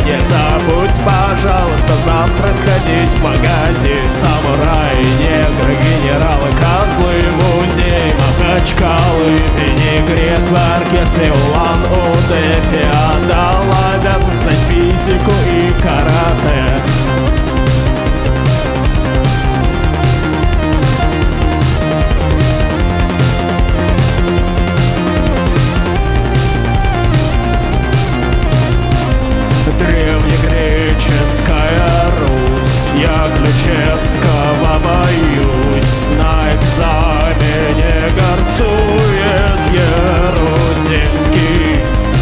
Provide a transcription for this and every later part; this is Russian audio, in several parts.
Не забудь, пожалуйста, завтра сходить в магазин. Самураи, негры, генералы, козлы, музей Махачкалы, винегрет в оркестре Улан-Удэ, феодалы обязан знать физику и карате. Древнегреческая Русь, я Ключевского боюсь. На экзамене горцует Ярузельский.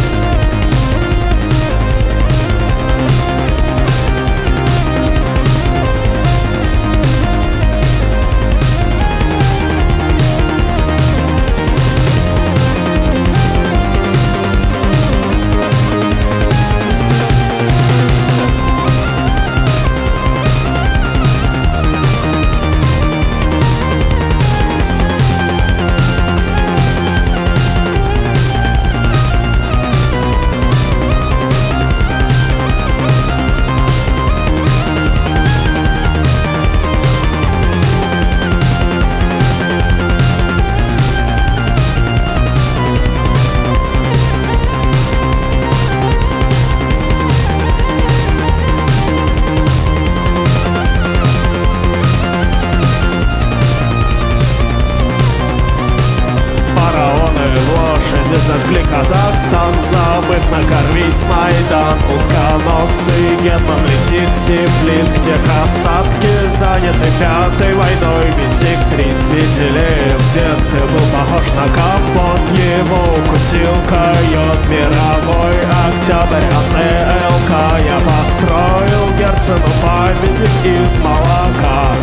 Зажгли Казахстан, забыв накормить Майдан. Утконосый гетман летит в Тифлис, где касатки заняты пятой войной. Бисектрис видели в детстве, был похож на капот. Его укусил койот. Мировой октябрь, АЦЛК. Я построил Герцену памятник из молока.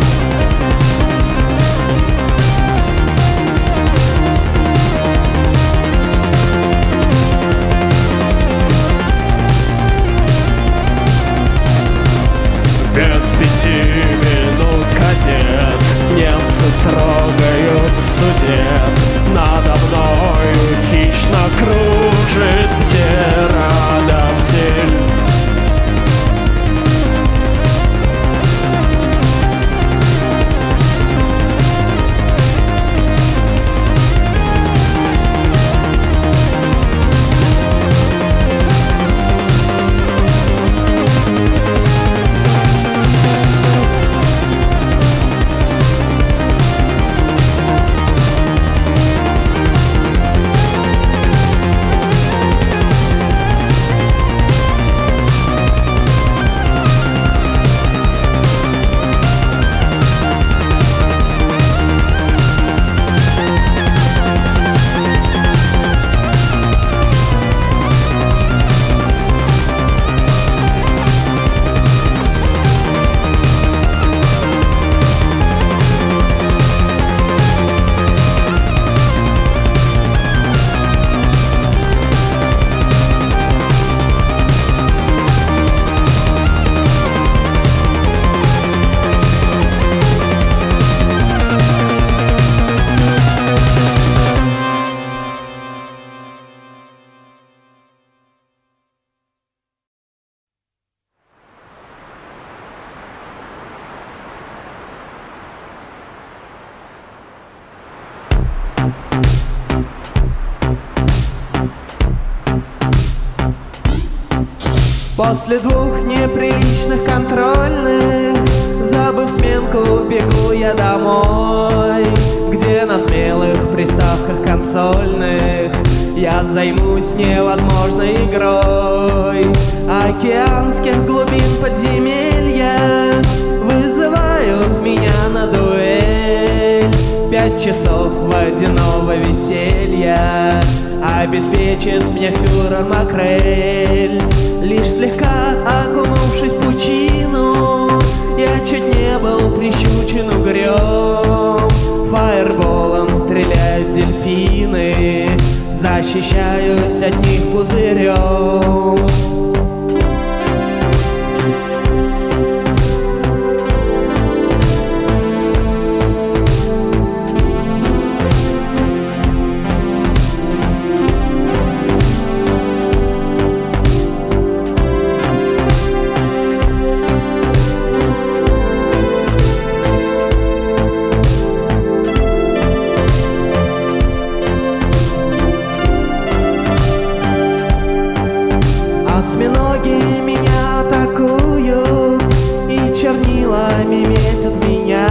Без 5 минут, кадет, немцы трогают судет. Надо мною хищно кружит птеродактиль. После 2 неприличных контрольных, забыв сменку, бегу я домой, где на смелых приставках консольных я займусь невозможной игрой. Океанских глубин подземелья вызывают меня на дуэль. 5 часов водяного веселья обеспечит мне фюрер Макрель. Лишь слегка окунувшись в пучину, я чуть не был прищучен угрём. Фаерболом стреляют дельфины, защищаюсь от них пузырем. Осьминоги меня атакуют и чернилами метят меня.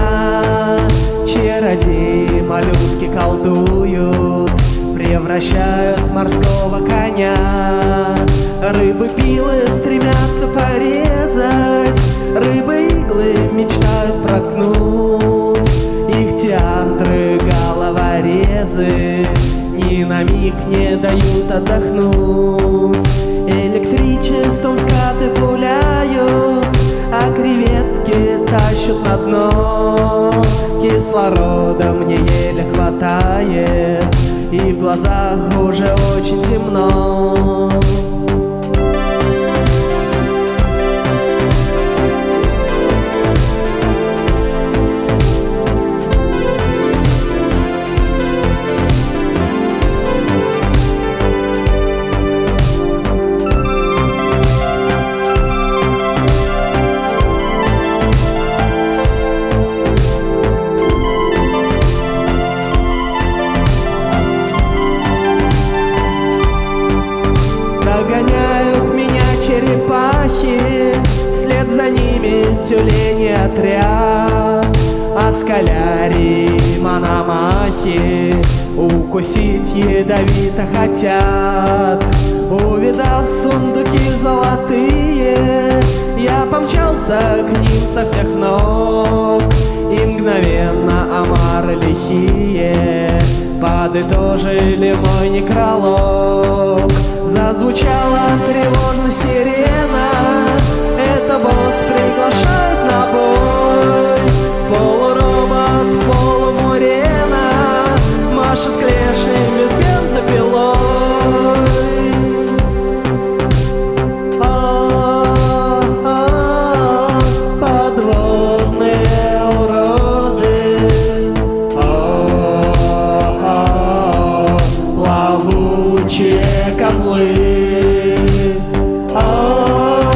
Чародеи моллюски колдуют, превращают морского коня. Рыбы-пилы стремятся порезать, рыбы-иглы мечтают проткнуть. Их театры головорезы ни на миг не дают отдохнуть. Электричеством скаты пуляют, а креветки тащут на дно. Кислорода мне еле хватает, и в глазах уже очень темно. Догоняют меня черепахи, вслед за ними тюлени отряд. А скалярии, мономахи укусить ядовито хотят. Увидав сундуки золотые, я помчался к ним со всех ног. И мгновенно омары лихие подытожили мой некролог. Зазвучала тревожно сирена, это босс приглашает на бой. Полуробот, полумурена машет клешнями с бензопилой. Подводные уроды, плавучие козлы.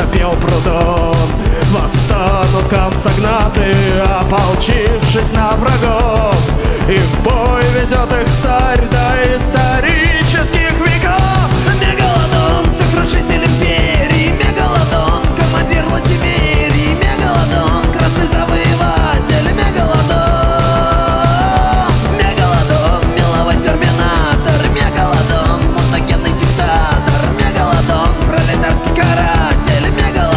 запел Прудон. Восстанут комсогнаты, ополчившись на врагов, и в бой ведет их царь до исторических веков. Мегалодон, сокрушитель империи, Мегалодон, командир Латимерии, Мегалодон, красный завоеватель, Мегалодон, Мегалодон, меловой терминатор, Мегалодон, мутагенный диктатор, Мегалодон, пролетарский каратель, Мегалодон.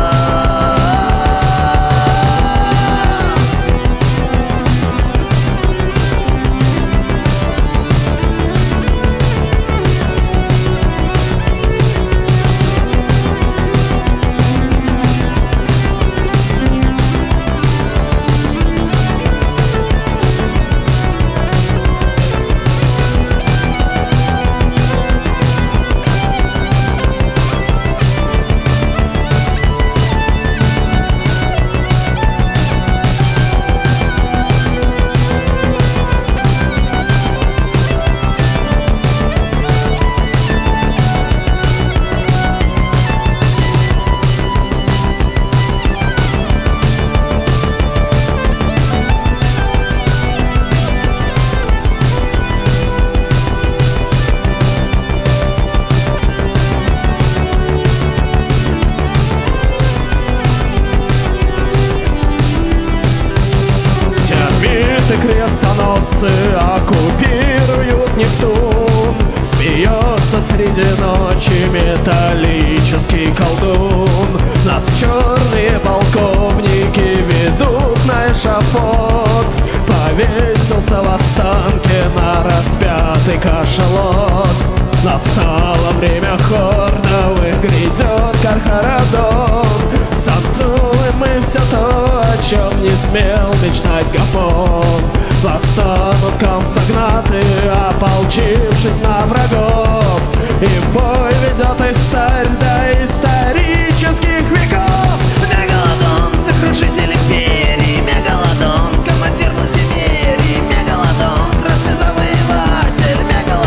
Крестоносцы оккупируют Нептун. Смеется среди ночи металлический колдун. Нас черные полковники ведут на эшафот. Повесился в Останке на распятый кашалот. Настало время хорновых, грядет Кархарадон. Станцуем мы все то, о чем не смел мечтать Гапон. Восстанут комсогнаты, ополчившись на врагов, и в бой ведет их царь до исторических веков. Мегалодон, сокрушитель империи, Мегалодон, командир Латимерии, Мегалодон, красный завоеватель,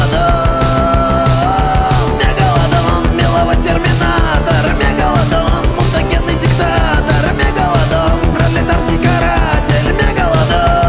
Мегалодон, Мегалодон, меловой терминатор, Мегалодон, мутагенный диктатор, Мегалодон, пролетарский каратель, Мегалодон.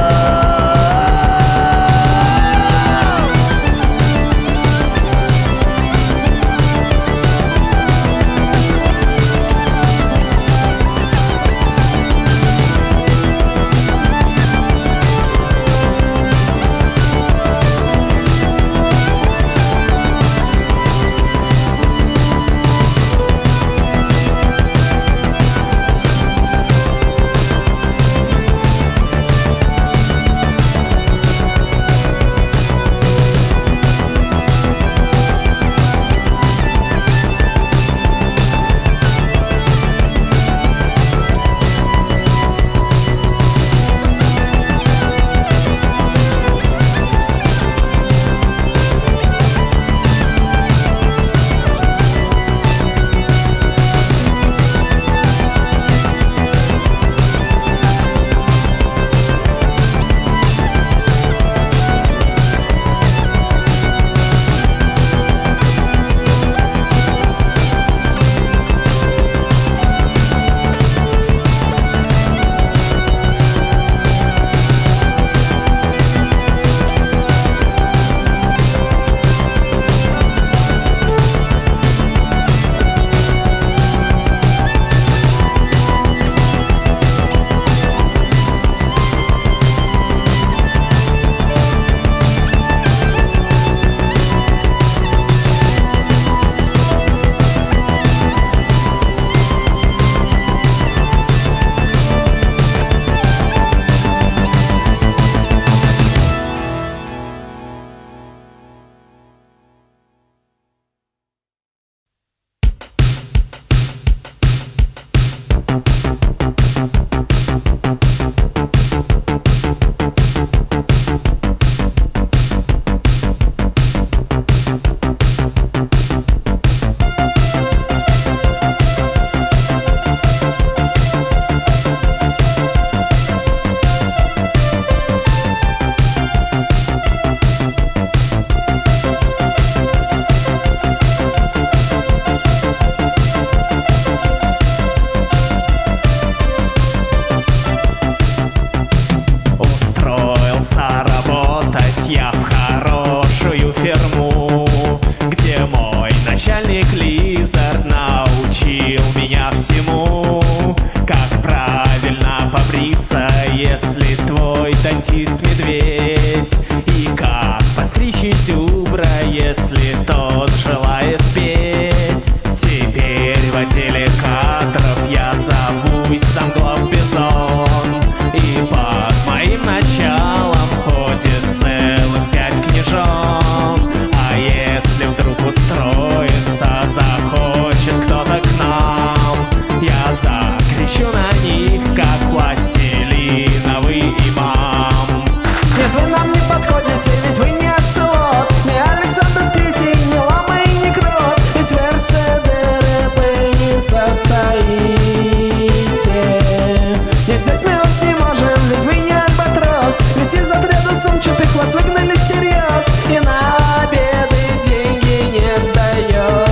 сидеть. И как постричь зубра, если тот желает петь. Теперь в отделе кадров я зовусь замглав Бизон. И под моим началом ходит целых 5 княжон. А если вдруг устроиться захочет кто-то к нам, я закричу на них, как пластилиновый имам. Нет, вы нам не подходите, ведь вы не Оцелот, не Александр Третий, не Лама и не Крот. Ведь в РСДРП не состоите. Не взять мы вас не можем, ведь вы не Альбатрос. Ведь из отряда сумчатых вас выгнали всерьез. И на обеды деньги не сдаете.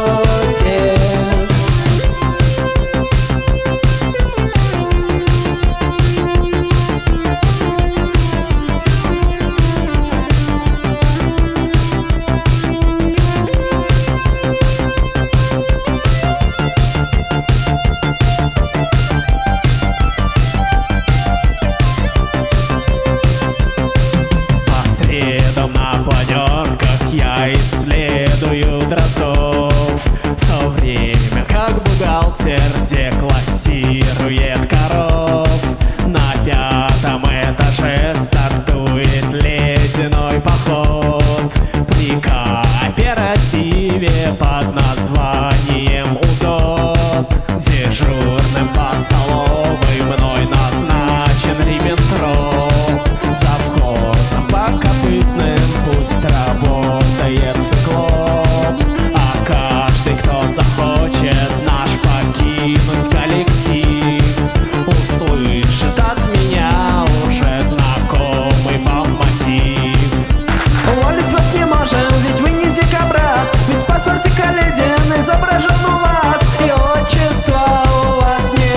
По средам на планерках я исследую дроздов, в то время как бухгалтер деклассирует коров. На 5-м этаже стартует ледяной поход при кооперативе под названием УДОТ. Дежурным по столовой мной назначен Риббентроп. Завхозом по копытным пусть работает циклоп. А каждый, кто захочет наш покинуть коллектив, услышит от меня уже знакомый вам мотив. Уволить вас не можем, ведь вы не дикобраз. Ведь в паспорте Каледин изображен у вас. И отчество у вас не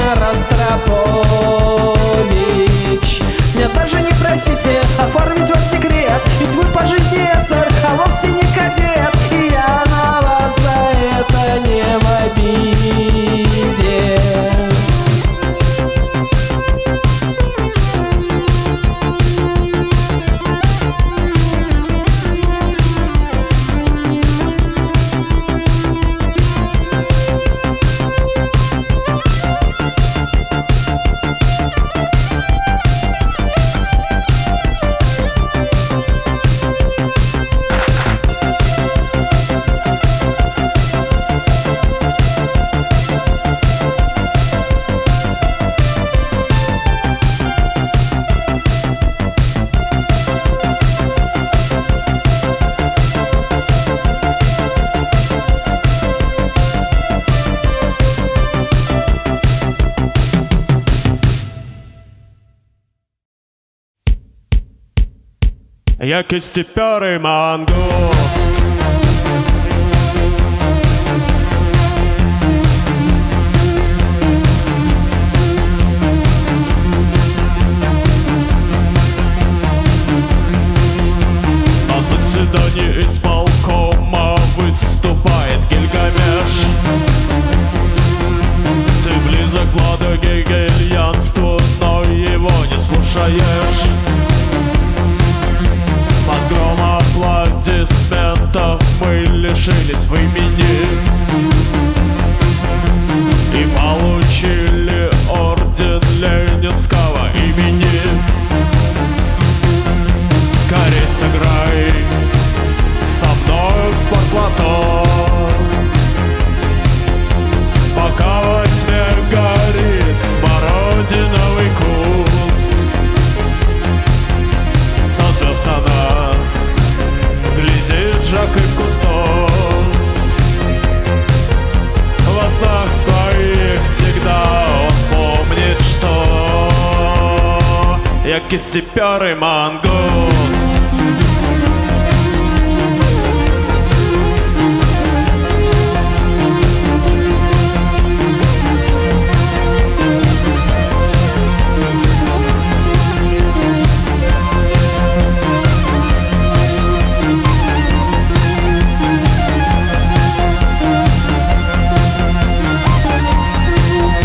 Ростропович. Нет, даже не просите оформить вас в секрет. Ведь вы по жизни эсэр, а вовсе не кадет. И я на вас за это не в обиде. Я кистеперый мангуст. На заседании исполкома выступает Гильгамеш. Ты близок к Владу гегельянству, но его не слушаешь. Под гром аплодисментов мы лишились в имени и получили орден Ленинского имени. Скорей сыграй со мной в спортлото, пока во тьме горит смородиновый куст. Со звезд на нас глядит Жак и Кусто. Во снах своих всегда он помнит, что я кистеперый мангуст.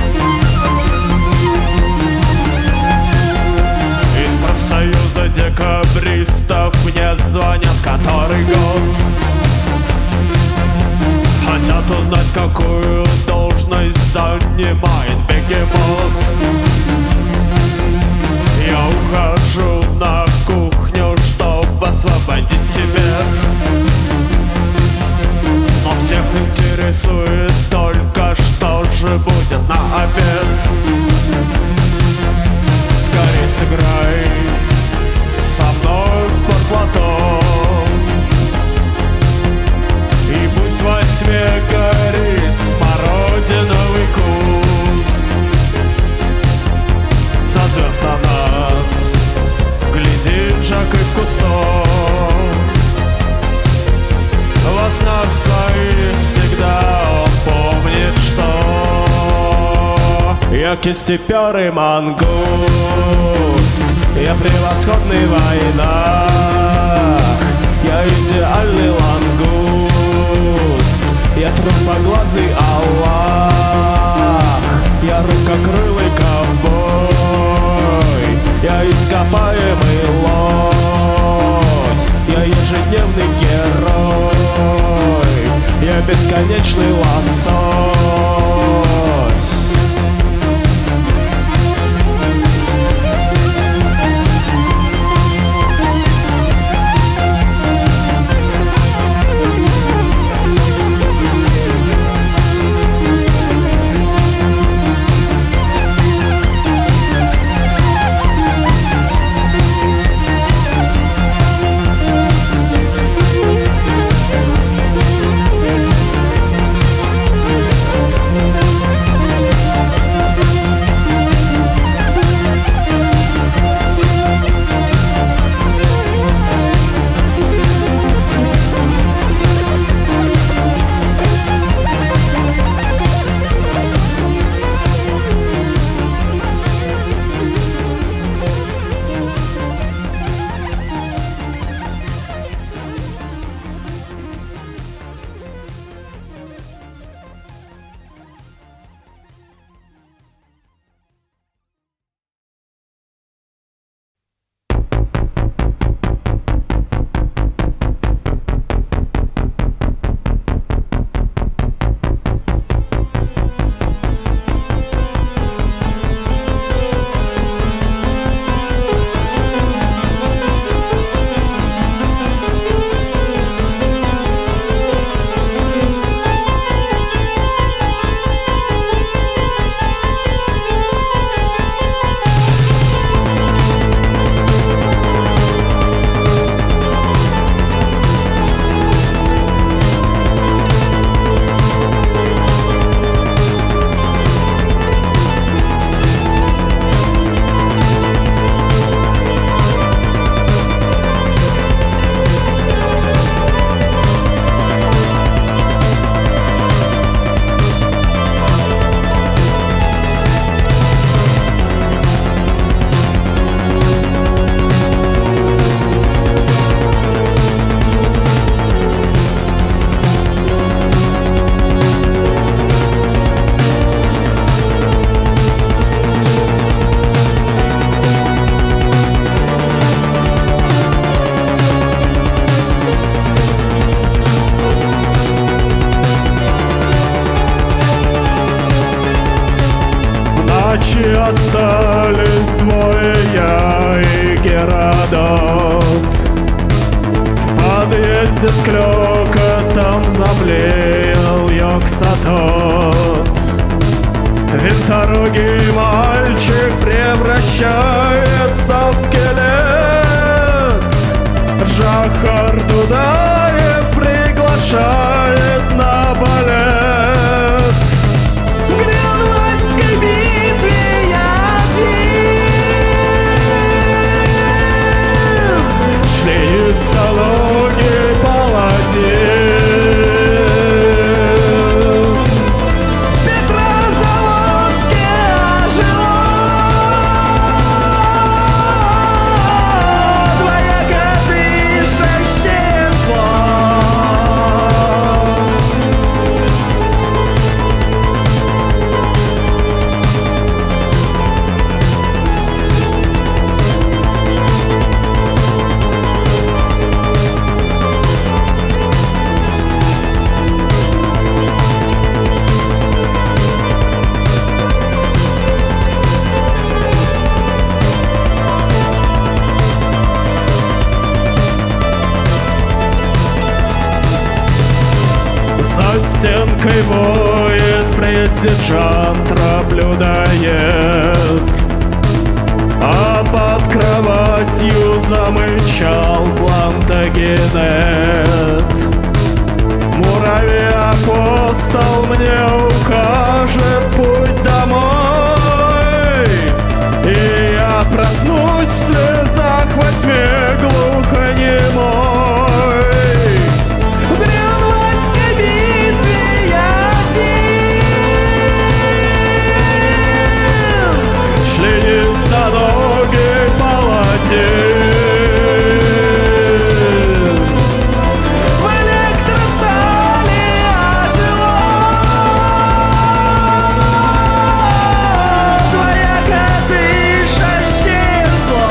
Из профсоюза дека мне звонят который год. Хотят узнать, какую должность занимает бегемот. Я ухожу на кухню, чтобы освободить Тибет. Но всех интересует только, что же будет на обед. Скорей сыграй со мной в спортлото, и пусть во тьме горит смородиновый куст. Со звезд на нас глядит Жакоб Кусто. Во снах своих всегда он помнит, что я кистеперый мангуст, я превосходный в войнах, я идеальный лангуст, я трупоглазый Аллах, я рукокрылый ковбой, я ископаемый лось, я ежедневный герой, я бесконечный лосось. Остались двое, я и Геродот. В подъезде с клёкотом заблеял Йоксатот. Винторогий мальчик превращается в скелет. Жахар Дудаев приглашает на балет. В Гренвальдской битве я один, шли из Сталоги паладин. Двояко ты шесть число. Печкой воет, президент наблюдает, а под кроватью замычал Плантагенет. Муравей-апостол мне укажет путь домой, и я проснусь в слезах во тьме глухонемой. В Грюнвальдской битве я один, членистоногий паладин. в электростали ожила твоя дышащее зло.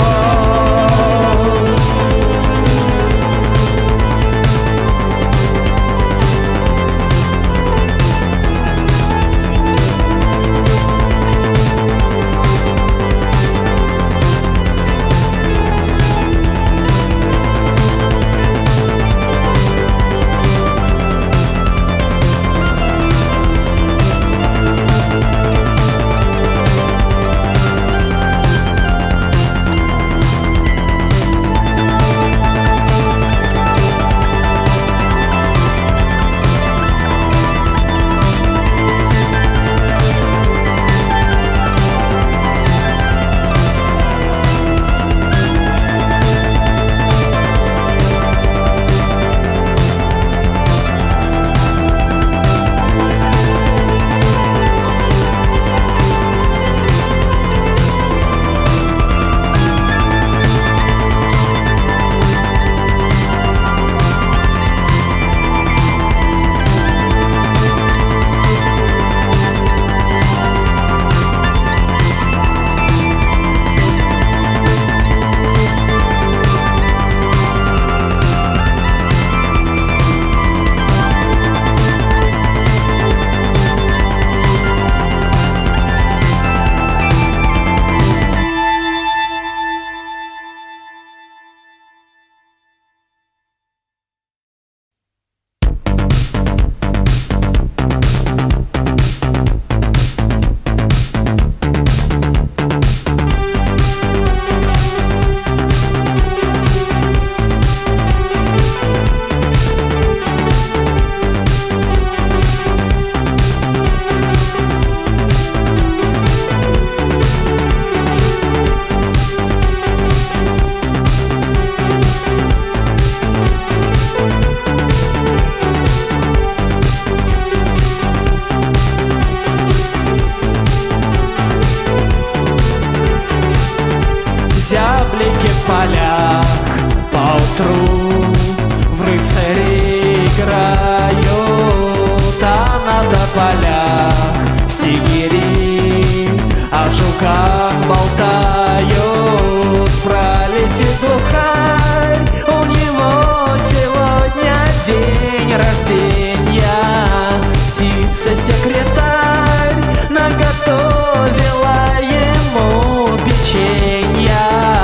Зяблики в полях поутру в рыцарей играют, а на тополях снегири о жуках болтают. Пролетит глухарь, у него сегодня день рождения. Птица-секретарь наготовила ему печенья.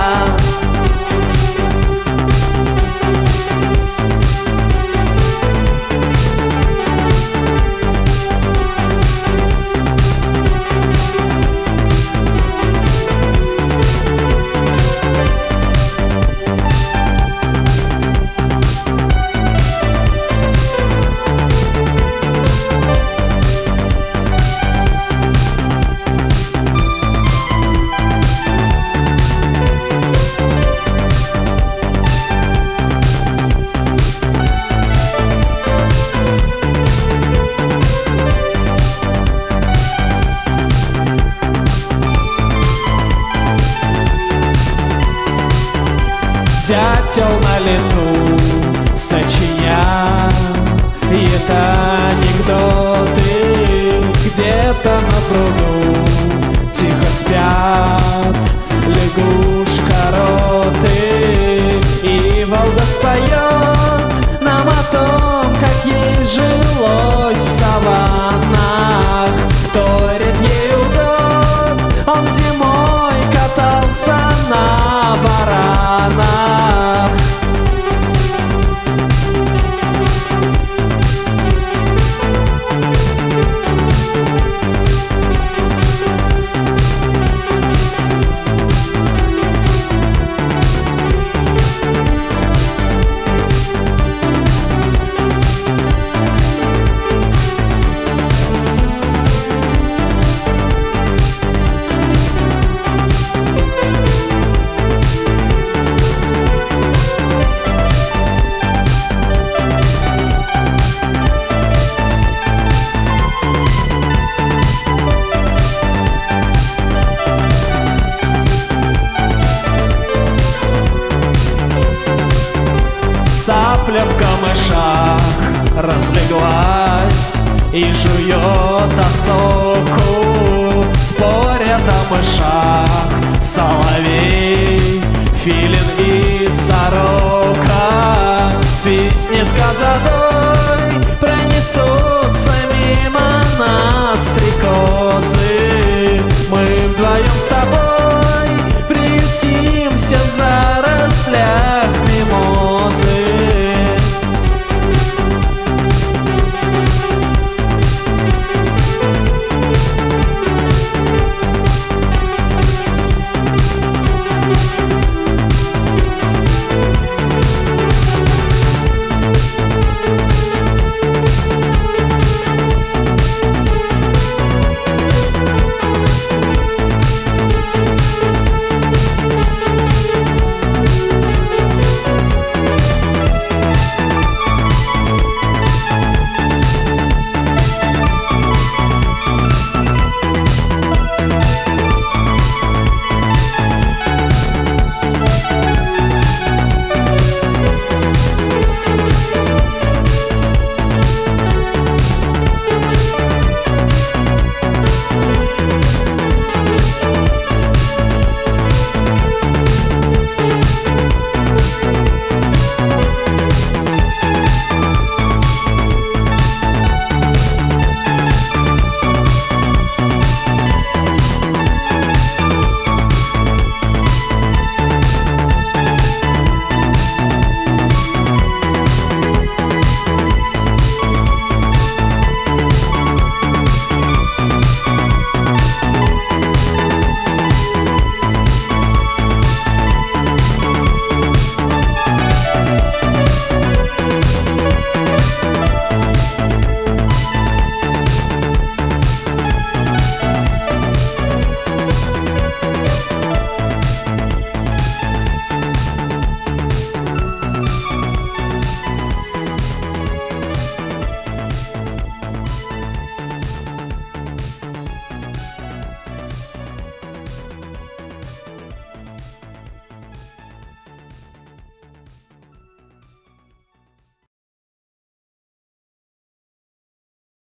Дятел на лету сочиняет анекдоты, где-то на пруду тихо спят лягушка-роты. И Волга споет нам о том, как ей жилось в саваннах. Вторит ей удот, он зимой катался на баранах. разлеглась и жует осоку. Спорят о мышах соловей, филин